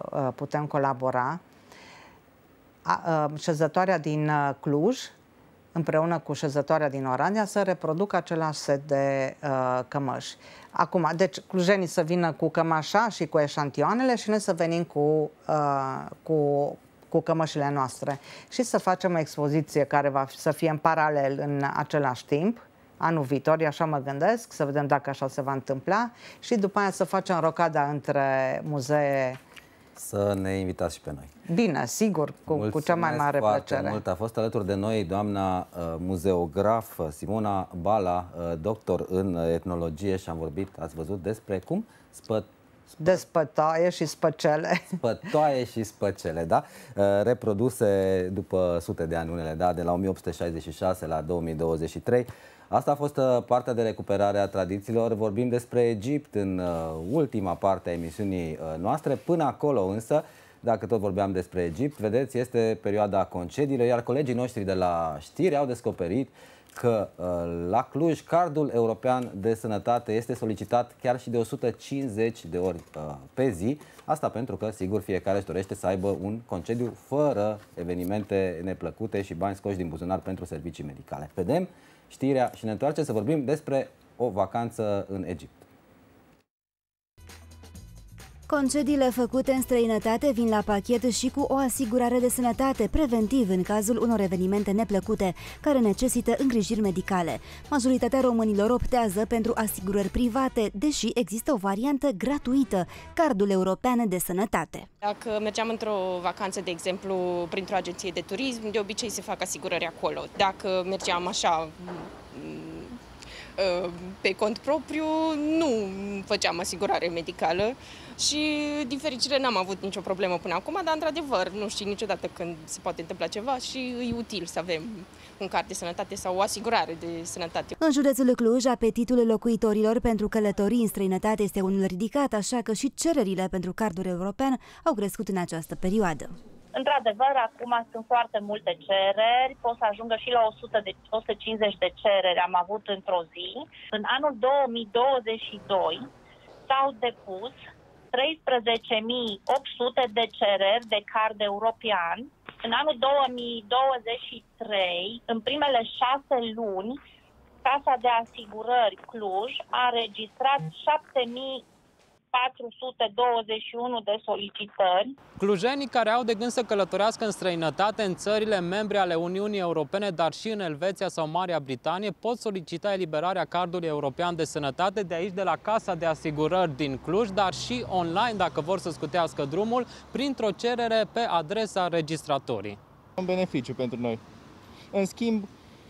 putem colabora, șezătoarea din Cluj împreună cu șezătoarea din Oradea să reproducă același set de cămăși. Acum, deci clujenii să vină cu cămașa și cu eșantioanele și noi să venim cu cămășile noastre și să facem o expoziție care să fie în paralel în același timp, anul viitor, așa mă gândesc, să vedem dacă așa se va întâmpla și după aia să facem rocada între muzee. Să ne invitați și pe noi. Bine, sigur, cu cea mai mare plăcere. Mult. A fost alături de noi doamna muzeograf Simona Bala, doctor în etnologie și am vorbit, ați văzut, despre cum? Despătoaie și spăcele. Spătoaie și spăcele, da? Reproduse după sute de ani unele, da? De la 1866 la 2023. Asta a fost partea de recuperare a tradițiilor. Vorbim despre Egipt în ultima parte a emisiunii noastre. Până acolo însă, dacă tot vorbeam despre Egipt, vedeți, este perioada concediilor, iar colegii noștri de la știri au descoperit că la Cluj cardul european de sănătate este solicitat chiar și de 150 de ori pe zi. Asta pentru că, sigur, fiecare își dorește să aibă un concediu fără evenimente neplăcute și bani scoși din buzunar pentru servicii medicale. Vedem știrea și ne întoarcem să vorbim despre o vacanță în Egipt. Concediile făcute în străinătate vin la pachet și cu o asigurare de sănătate preventiv în cazul unor evenimente neplăcute care necesită îngrijiri medicale. Majoritatea românilor optează pentru asigurări private, deși există o variantă gratuită, cardul european de sănătate. Dacă mergeam într-o vacanță, de exemplu, printr-o agenție de turism, de obicei se fac asigurări acolo. Dacă mergeam așa pe cont propriu, nu făceam asigurare medicală și, din fericire, n-am avut nicio problemă până acum, dar, într-adevăr, nu știi niciodată când se poate întâmpla ceva și e util să avem un card de sănătate sau o asigurare de sănătate. În județul Cluj, apetitul locuitorilor pentru călătorii în străinătate este unul ridicat, așa că și cererile pentru cardul european au crescut în această perioadă. Într-adevăr, acum sunt foarte multe cereri, pot să ajungă și la 150 de cereri am avut într-o zi. În anul 2022 s-au depus 13.800 de cereri de card european. În anul 2023, în primele 6 luni, Casa de Asigurări Cluj a înregistrat 7.421 de solicitări. Clujenii care au de gând să călătorească în străinătate, în țările membre ale Uniunii Europene, dar și în Elveția sau Marea Britanie, pot solicita eliberarea cardului european de sănătate de aici, de la Casa de Asigurări din Cluj, dar și online, dacă vor să scutească drumul, printr-o cerere pe adresa registratorii. Un beneficiu pentru noi. În schimb,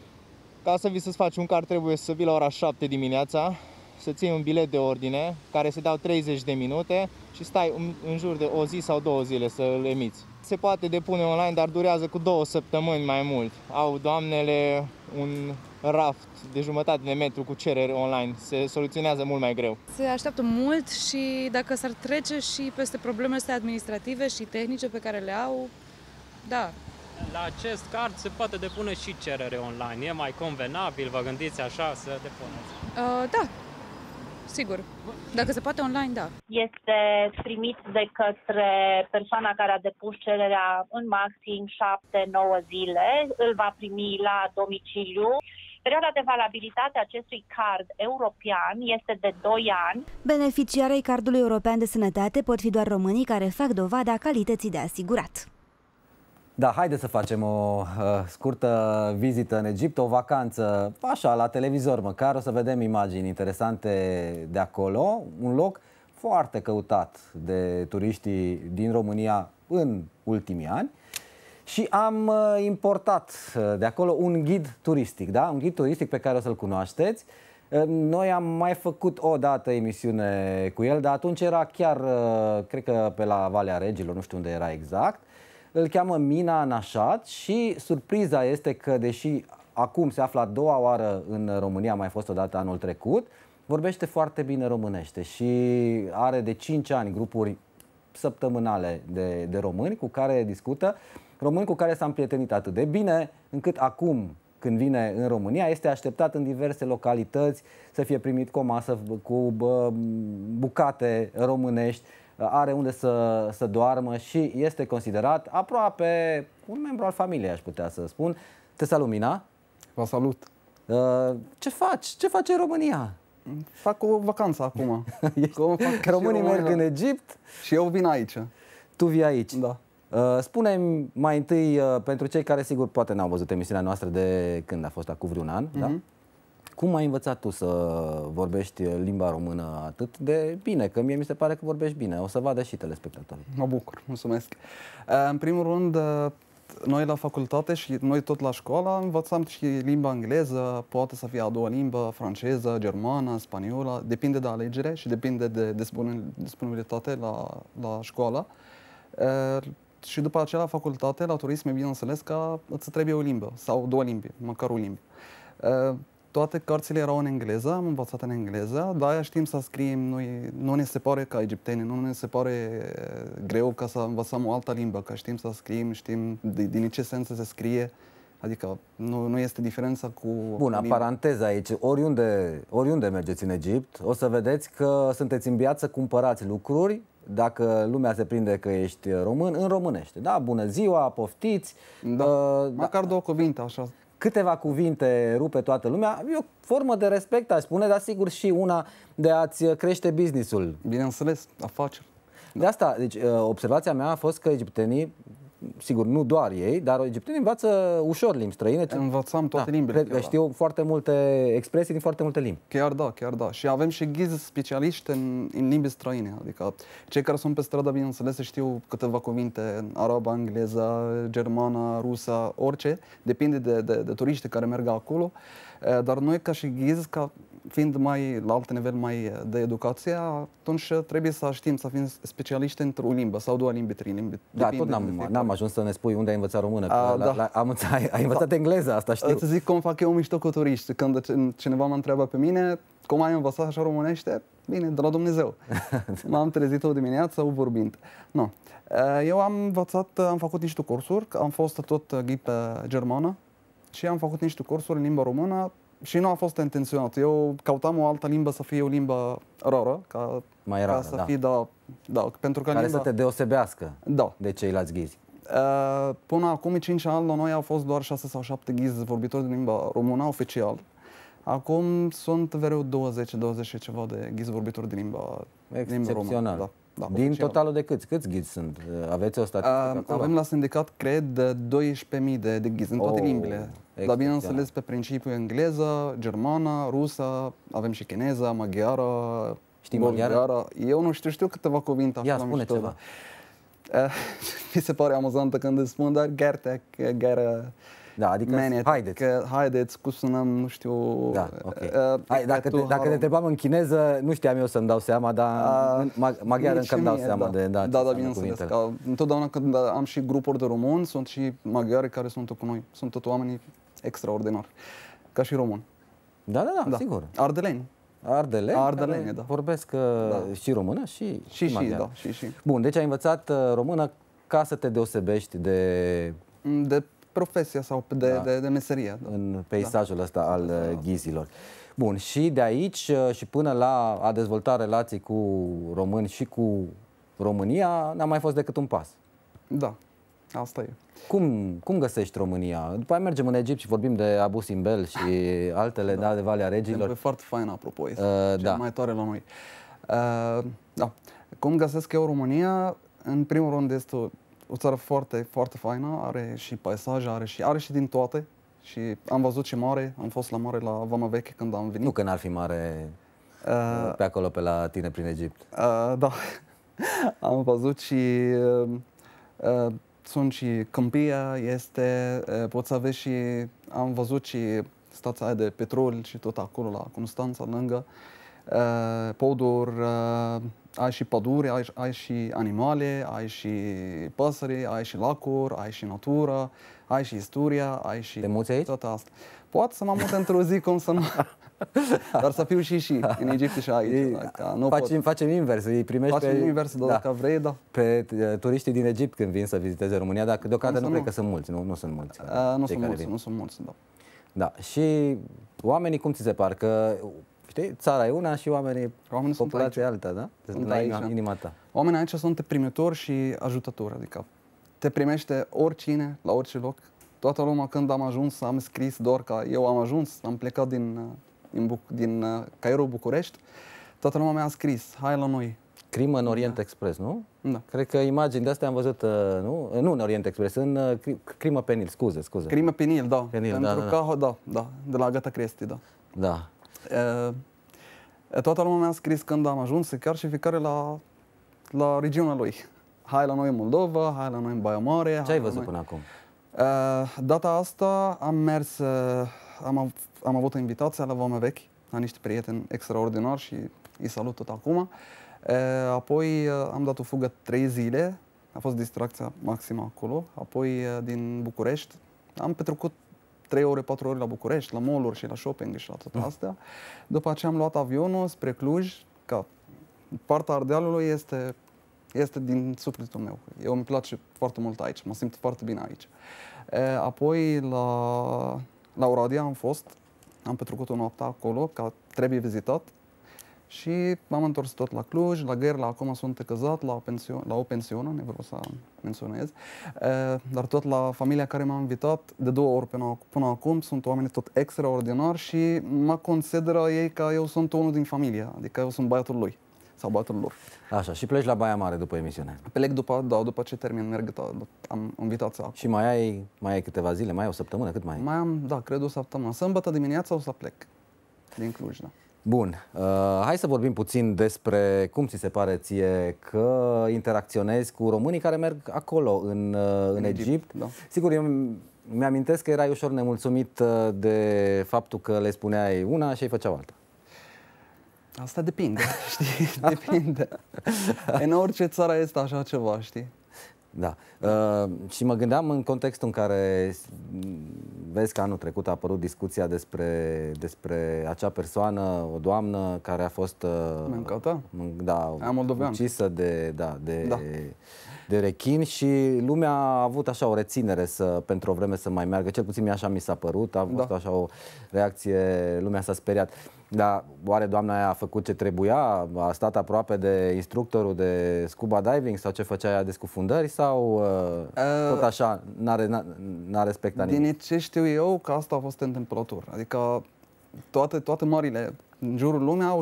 ca să vii să-ți faci un card, trebuie să vii la ora 7 dimineața, să ții un bilet de ordine, care se dau 30 de minute și stai în jur de o zi sau 2 zile să îl emiți. Se poate depune online, dar durează cu 2 săptămâni mai mult. Au doamnele un raft de jumătate de metru cu cereri online. Se soluționează mult mai greu. Se așteaptă mult și dacă s-ar trece și peste problemele astea administrative și tehnice pe care le au, da. La acest card se poate depune și cerere online. E mai convenabil, vă gândiți așa, să depuneți? Da. Sigur. Dacă se poate online, da. Este primit de către persoana care a depus cererea în maxim 7-9 zile. Îl va primi la domiciliu. Perioada de valabilitate a acestui card european este de 2 ani. Beneficiarii cardului european de sănătate pot fi doar românii care fac dovada calității de asigurat. Da, haideți să facem o scurtă vizită în Egipt, o vacanță, așa, la televizor măcar, o să vedem imagini interesante de acolo, un loc foarte căutat de turiștii din România în ultimii ani și am importat de acolo un ghid turistic, da? Un ghid turistic pe care o să-l cunoașteți. Noi am mai făcut o dată emisiune cu el, dar atunci era chiar, cred că pe la Valea Regilor, nu știu unde era exact. Îl cheamă Mina Nașat și surpriza este că, deși acum se află a doua oară în România, a mai fost odată anul trecut, vorbește foarte bine românește și are de 5 ani grupuri săptămânale de români cu care discută, români cu care s-a împrietenit atât de bine, încât acum, când vine în România, este așteptat în diverse localități să fie primit cu o masă cu bucate românești, are unde să doarmă și este considerat aproape un membru al familiei, aș putea să spun. Te salut, Mina! Vă salut! Ce faci? Ce face România? Fac o vacanță acum. Românii merg în Egipt și eu vin aici. Tu vii aici? Da. Spune-mi mai întâi, pentru cei care sigur poate n-au văzut emisiunea noastră de când a fost acum vreun an, da? Cum ai învățat tu să vorbești limba română atât de bine? Că mie mi se pare că vorbești bine. O să vadă și telespectatorii. Mă bucur, mulțumesc. În primul rând, noi la facultate și noi tot la școală învățam și limba engleză, poate să fie a doua limbă, franceză, germană, spaniolă, depinde de alegere și depinde de disponibilitate la școală. Și după aceea la facultate, la turism, e bineînțeles că îți trebuie o limbă sau două limbi, măcar o limbă. Toate cărțile erau în engleză, am învățat în engleză, de-aia știm să scriem, nu ne se pare ca egipteni, nu ne se pare greu ca să învățăm o altă limbă, că știm să scriem, știm din ce sens se scrie, adică nu este diferența cu... Bună, paranteză aici, oriunde mergeți în Egipt, o să vedeți că sunteți înviați să cumpărați lucruri, dacă lumea se prinde că ești român, în românește, da? Bună ziua, poftiți! Da, măcar două cuvinte, așa. Câteva cuvinte rupe toată lumea, e o formă de respect, aș spune, dar sigur și una de a-ți crește business-ul. Bineînțeles, afaceri. De asta, deci, observația mea a fost că egiptenii, sigur, nu doar ei, dar egiptenii învață ușor limbi străine. Învățăm toate limbile. Cred că știu foarte multe expresii din foarte multe limbi. Chiar da. Și avem și ghizi specialiști în limbi străine. Adică cei care sunt pe stradă, bineînțeles, știu câteva cuvinte în arabă, engleză, germană, rusă, orice. Depinde de turiști care merg acolo. Dar noi ca și ghizi, fiind mai la alt nivel mai de educație, atunci trebuie să știm să fim specialiști într-o limbă sau două limbi, trei limbi. Da, tot n-am ajuns să ne spui unde ai învățat română. Ai învățat engleză, asta știu. Îți zic cum fac eu mișto cu turiști. Când cineva mă întreabă pe mine cum ai învățat așa românește, bine, de la Dumnezeu. M-am trezit o dimineață vorbind. No. Eu am învățat, am făcut niște cursuri, am fost tot ghid pe germană și am făcut niște cursuri în limba română. Și nu a fost intenționat. Eu căutam o altă limbă să fie o limbă rară, ca să fie, pentru că care să te deosebească de ceilalți ghizi. Până acum 5 ani la noi au fost doar 6 sau 7 ghizi vorbitori de limba română oficial. Acum sunt vreo 20 și ceva de ghizi vorbitori de limba română. Din totalul de câți? Câți ghizi sunt? Aveți o statistică acolo? Avem la sindicat, cred, de 12.000 de ghizi în toate limbile. Dar bineînțeles pe principiu engleză, germană, rusă, avem și chineză, maghiară, bulgară. Eu nu știu câteva cuvinte. Ia, spune ceva. Mi se pare amuzantă când îți spun, dar gheră. Da, adică haideți. Haideți, cum sunăm, nu știu... Da, ok. Dacă te întrebam în chineză, nu știam eu să-mi dau seama, dar maghiară încă îmi dau seama de... Da, bineînțeles. Întotdeauna când am și grupuri de români, sunt și maghiari care sunt cu noi. Sunt tot oamenii extraordinari, ca și români. Da, sigur. Ardeleni. Ardeleni, da. Vorbesc și română și maghiară. Și. Bun, deci ai învățat română ca să te deosebești de profesia sau de meserie. În peisajul ăsta al ghizilor. Bun, și de aici și până la a dezvolta relații cu români și cu România, n-a mai fost decât un pas. Da, asta e. Cum găsești România? După aia mergem în Egipt și vorbim de Abu Simbel și altele, de Valea Regilor. E foarte fain, apropo, este cel mai tare la noi. Cum găsesc eu România? În primul rând este o țară foarte, foarte faină, are și peisaje, are și din toate. Și am văzut și mare, am fost la mare la Vama Veche când am venit. Nu că n-ar fi mare pe acolo, pe la tine, prin Egipt. Da, am văzut și sunt și câmpia, poți să vezi și, am văzut și stația aia de petrol și tot acolo la Constanța, lângă. Poduri, ai și pădure, ai și animale, ai și păsări, ai și lacuri, ai și natură, ai și istoria, ai și toată asta. Poate să mă mut într-o zi, cum să nu... Dar să fiu și în Egipt și aici. Facem invers, îi primești dacă vrei, pe turiștii din Egipt când vin să viziteze România, dacă deocamdată nu cred că sunt mulți, nu sunt mulți. Nu sunt mulți, Da, și oamenii cum ți se par? Că știi, țara e una și oamenii populația e alta, da? Sunt la inima ta. Oamenii aici sunt primitori și ajutători, adică te primește oricine, la orice loc, Toată lumea, când am ajuns, am scris doar că eu am ajuns, am plecat din Cairo, București. Toată lumea mi-a scris, hai la noi. Crimă în Orient Express, nu? Da. Cred că imagini de astea am văzut, nu? Nu în Orient Express, în Crimă pe Nil, scuze. Crimă pe Nil, da. Pe Nil, pentru că, de la Agatha Christie, da. Da. Toată lumea mi-a scris când am ajuns, chiar și fiecare la regiunea lui. Hai la noi în Moldova, hai la noi în Baia Mare. Ce ai văzut până acum? Data asta am mers, am avut o invitație la Vama Vechi, la niște prieteni extraordinari și îi salut tot acum. Apoi am dat o fugă 3 zile, a fost distracția maximă acolo. Apoi din București am petrecut 3 ore, 4 ore la București, la mall-uri și la shopping și la tot astea. După aceea am luat avionul spre Cluj, că partea Ardealului este din sufletul meu. Eu îmi place foarte mult aici, mă simt foarte bine aici. Apoi la Oradea am petrecut o noapte acolo, că trebuie vizitat. Și m-am întors tot la Cluj, la Gherla, acum sunt căzat la o pensiune, ne vreau să menționez, dar tot la familia care m-a invitat de 2 ori până acum, sunt oameni tot extraordinari și mă consideră ei că eu sunt unul din familie, adică eu sunt băiatul lui sau băiatul lor. Așa, și pleci la Baia Mare după emisiune? Plec după ce termin, merg, am invitația acum. Și mai ai câteva zile, mai ai o săptămână, cât mai ai? Mai am, cred o săptămână. Sâmbătă dimineața o să plec din Cluj, da. Bun, hai să vorbim puțin despre cum ți se pare ție că interacționezi cu românii care merg acolo, în Egipt. Da. Sigur, eu mi-amintesc că erai ușor nemulțumit de faptul că le spuneai una și ei făceau alta. Asta depinde, știi? Depinde. În orice țară este așa ceva, știi? Da. Și mă gândeam în contextul în care vezi că anul trecut a apărut discuția despre acea persoană, o doamnă care a fost ucisă de rechin și lumea a avut așa o reținere pentru o vreme să mai meargă, cel puțin așa mi s-a părut, a fost așa o reacție, lumea s-a speriat. Dar oare doamna aia a făcut ce trebuia? A stat aproape de instructorul de scuba diving sau ce făcea ea de scufundări sau tot așa n-a respectat nimic? Din ce știu eu că asta a fost întâmplător. Adică toate mările în jurul lumii au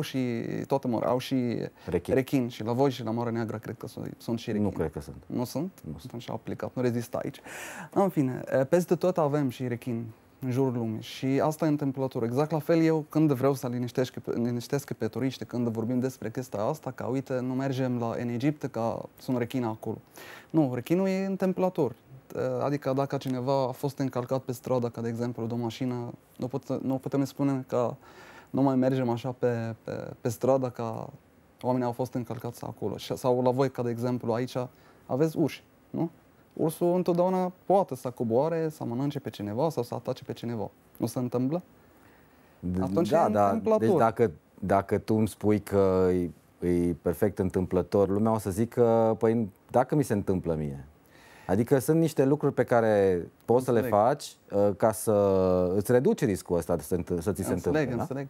și rechin și la voi și la Marea Neagră cred că sunt și rechin. Nu cred că sunt. Nu sunt? Nu sunt și aplicat, nu rezistă aici. În fine, peste tot avem și rechin în jurul lumii și asta e întâmplător. Exact la fel eu când vreau să liniștesc pe turiști, când vorbim despre chestia asta, că uite, nu mergem în Egipt, că sunt rechini acolo. Nu, rechinul e întâmplător. Adică dacă cineva a fost încălcat pe stradă, ca de exemplu de o mașină, nu putem spune că nu mai mergem așa pe stradă, că oamenii au fost încălcați acolo. Sau la voi, ca de exemplu, aici aveți urși, nu? Ursul întotdeauna poate să coboare, să mănânce pe cineva sau să atace pe cineva. Nu se întâmplă? Atunci e întâmplător. Deci dacă tu îmi spui că e perfect întâmplător, lumea o să zică, păi dacă mi se întâmplă mie. Adică sunt niște lucruri pe care poți să le faci ca să îți reduci riscul ăsta să ți se întâmple. Înțeleg.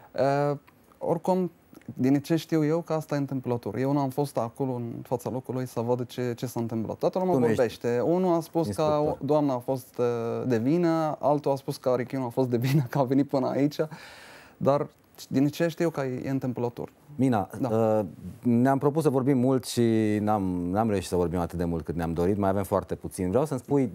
Oricum, din ce știu eu, că asta e întâmplător. Eu nu am fost acolo în fața locului să văd ce s-a întâmplat. Toată lumea vorbește. Unul a spus că doamna a fost de vină, altul a spus că rechinul a fost de vină, că a venit până aici. Dar din ce știu că e întâmplător. Mina, ne-am propus să vorbim mult și n-am reușit să vorbim atât de mult cât ne-am dorit. Mai avem foarte puțin. Vreau să-mi spui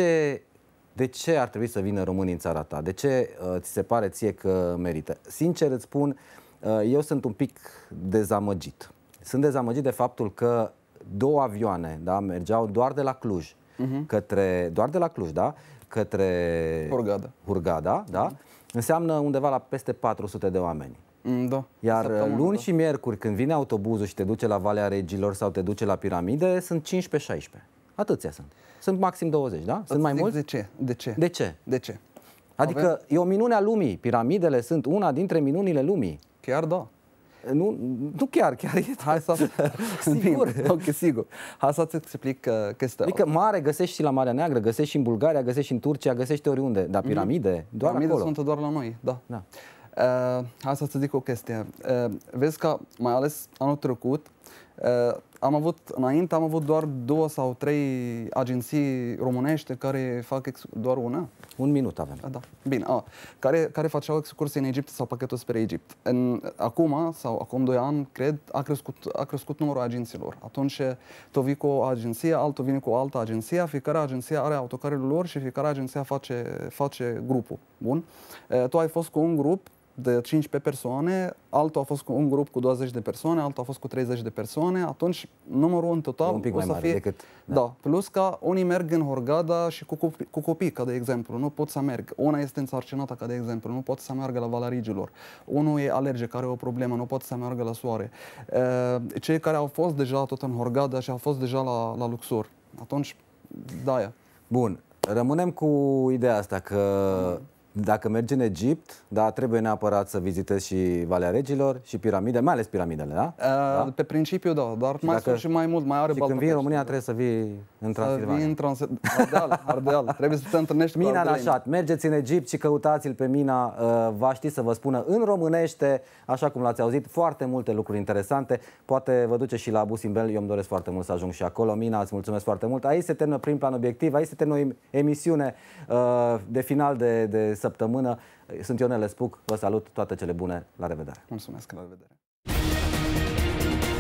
de ce ar trebui să vină românii în țara ta? De ce ți se pare ție că merită? Sincer îți spun, eu sunt un pic dezamăgit. Sunt dezamăgit de faptul că 2 avioane, mergeau doar de la Cluj, către Hurghada, înseamnă undeva la peste 400 de oameni. Da. Iar luni și miercuri, când vine autobuzul și te duce la Valea Regilor sau te duce la Piramide, sunt 15-16. Atâția sunt. Sunt maxim 20, da? Sunt mai mulți? De ce? Adică e o minune a lumii. Piramidele sunt una dintre minunile lumii. Chiar da. Nu chiar e. Hai să... Sigur. Ok, sigur. Hai să-ți explic chestia. Adică mare găsești și la Marea Neagră, găsești și în Bulgaria, găsești și în Turcia, găsești oriunde. Dar piramide, doar acolo. Piramide sunt doar la noi, da. Hai să-ți zic o chestie. Vezi că, mai ales anul trecut, Înainte am avut doar 2 sau 3 agenții românești care fac doar una. Un minut avem. Da. Bine. Care făceau excursii în Egipt sau pachetul spre Egipt. Acum 2 ani, cred, a crescut numărul agențiilor. Atunci tu vii cu o agenție, altul vine cu o altă agenție, fiecare agenție are autocarele lor și fiecare agenție face grupul. Bun? Tu ai fost cu un grup de 15 persoane, altul a fost cu un grup cu 20 de persoane, altul a fost cu 30 de persoane, atunci numărul în total un pic mai mare decât... Da, plus că unii merg în Hurghada și cu copii, ca de exemplu, nu pot să merg. Una este însărcinată, ca de exemplu, nu pot să meargă la Valea Rigilor. Unul e alergic, care are o problemă, nu pot să meargă la soare. Cei care au fost deja tot în Hurghada și au fost deja la Luxor. Atunci, da. Bun, rămânem cu ideea asta că dacă mergi în Egipt, da, trebuie neapărat să vizitezi și Valea Regilor și piramide, mai ales piramidele, da? Pe principiu, da, dar mai sunt și mai mult, mai are și când vii în România trebuie să vii în Transilvania. Ardeal, trebuie să te întâlnești cu Mina Nașat, mergeți în Egipt și căutați-l pe Mina, va ști să vă spună în românește, așa cum l-ați auzit, foarte multe lucruri interesante. Poate vă duce și la Abu Simbel, eu îmi doresc foarte mult să ajung și acolo. Mina, îți mulțumesc foarte mult. Aici se termină Prim Plan Obiectiv, aici se termină o emisiune de final de săptămână. Sunt Ionel Lespuc, vă salut, toate cele bune, la revedere! Mulțumesc, la revedere!